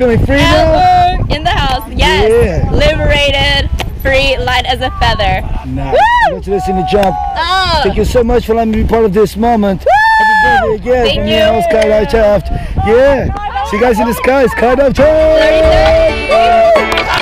feeling free now? Elbow in the house. Yes. Yeah. Liberated, free, light as a feather. Nice. Congratulations, Jump. Oh. Thank you so much for letting me be part of this moment. Woo! Happy birthday again Thank from you. your house, Skydive Taft. Yeah. See you guys in the sky. Skydive Taft. 30.